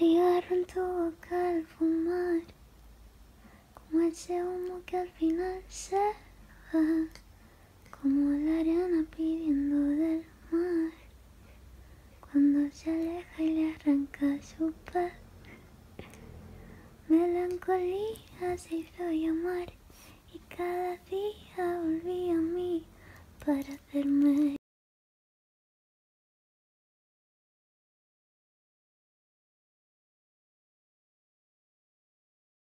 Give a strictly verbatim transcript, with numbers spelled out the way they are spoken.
cigarro en tu boca al fumar, como ese humo que al final se va, como la arena pidiendo del mar, cuando se aleja y le arranca su paz. Melancolía se hizo llamar y cada día volví a mí para hacerme